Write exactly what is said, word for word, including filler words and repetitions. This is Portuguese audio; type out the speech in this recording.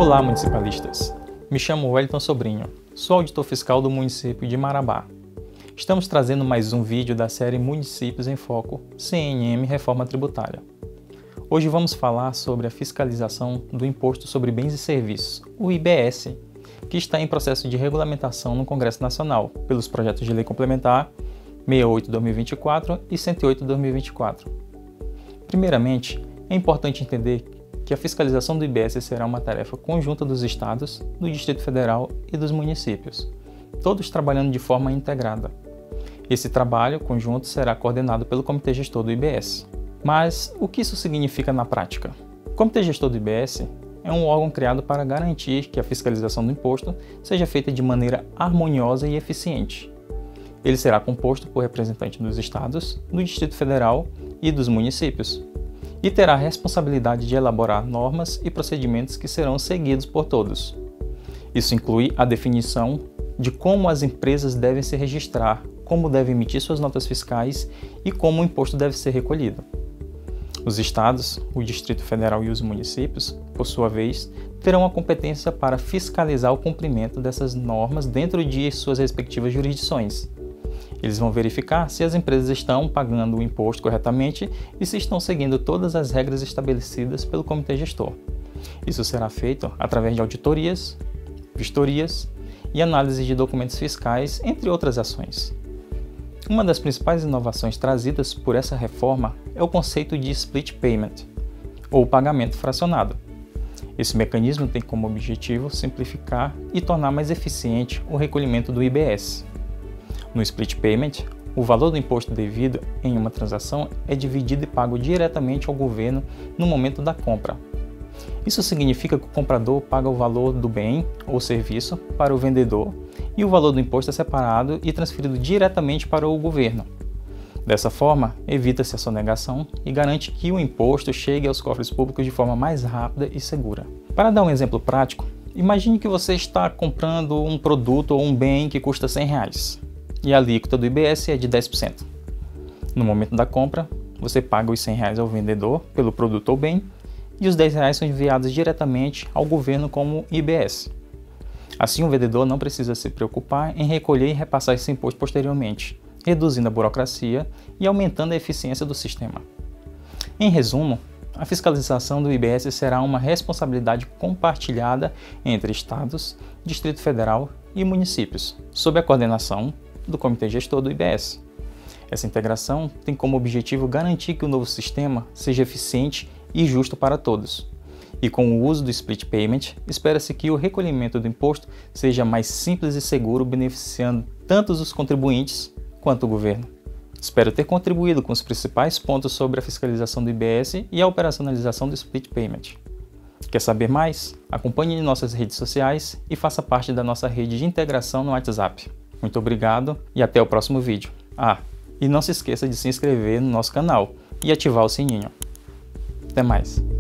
Olá, municipalistas! Me chamo Wellington Sobrinho, sou auditor fiscal do município de Marabá. Estamos trazendo mais um vídeo da série Municípios em Foco, C N M Reforma Tributária. Hoje vamos falar sobre a fiscalização do Imposto sobre Bens e Serviços, o I B S, que está em processo de regulamentação no Congresso Nacional, pelos projetos de lei complementar sessenta e oito barra dois mil e vinte e quatro e cento e oito barra dois mil e vinte e quatro. Primeiramente, é importante entender que a fiscalização do I B S será uma tarefa conjunta dos estados, do Distrito Federal e dos municípios, todos trabalhando de forma integrada. Esse trabalho conjunto será coordenado pelo Comitê Gestor do I B S. Mas o que isso significa na prática? O Comitê Gestor do I B S é um órgão criado para garantir que a fiscalização do imposto seja feita de maneira harmoniosa e eficiente. Ele será composto por representantes dos estados, do Distrito Federal e dos municípios, e terá a responsabilidade de elaborar normas e procedimentos que serão seguidos por todos. Isso inclui a definição de como as empresas devem se registrar, como devem emitir suas notas fiscais e como o imposto deve ser recolhido. Os estados, o Distrito Federal e os municípios, por sua vez, terão a competência para fiscalizar o cumprimento dessas normas dentro de suas respectivas jurisdições. Eles vão verificar se as empresas estão pagando o imposto corretamente e se estão seguindo todas as regras estabelecidas pelo Comitê Gestor. Isso será feito através de auditorias, vistorias e análise de documentos fiscais, entre outras ações. Uma das principais inovações trazidas por essa reforma é o conceito de split payment, ou pagamento fracionado. Esse mecanismo tem como objetivo simplificar e tornar mais eficiente o recolhimento do I B S. No split payment, o valor do imposto devido em uma transação é dividido e pago diretamente ao governo no momento da compra. Isso significa que o comprador paga o valor do bem ou serviço para o vendedor e o valor do imposto é separado e transferido diretamente para o governo. Dessa forma, evita-se a sonegação e garante que o imposto chegue aos cofres públicos de forma mais rápida e segura. Para dar um exemplo prático, imagine que você está comprando um produto ou um bem que custa cem reais. E a alíquota do I B S é de dez por cento. No momento da compra, você paga os cem reais ao vendedor pelo produto ou bem e os dez reais são enviados diretamente ao governo como I B S. Assim, o vendedor não precisa se preocupar em recolher e repassar esse imposto posteriormente, reduzindo a burocracia e aumentando a eficiência do sistema. Em resumo, a fiscalização do I B S será uma responsabilidade compartilhada entre estados, Distrito Federal e municípios, sob a coordenação do Comitê Gestor do I B S. Essa integração tem como objetivo garantir que o novo sistema seja eficiente e justo para todos. E com o uso do split payment, espera-se que o recolhimento do imposto seja mais simples e seguro, beneficiando tanto os contribuintes quanto o governo. Espero ter contribuído com os principais pontos sobre a fiscalização do I B S e a operacionalização do split payment. Quer saber mais? Acompanhe em nossas redes sociais e faça parte da nossa rede de integração no WhatsApp. Muito obrigado e até o próximo vídeo. Ah, e não se esqueça de se inscrever no nosso canal e ativar o sininho. Até mais!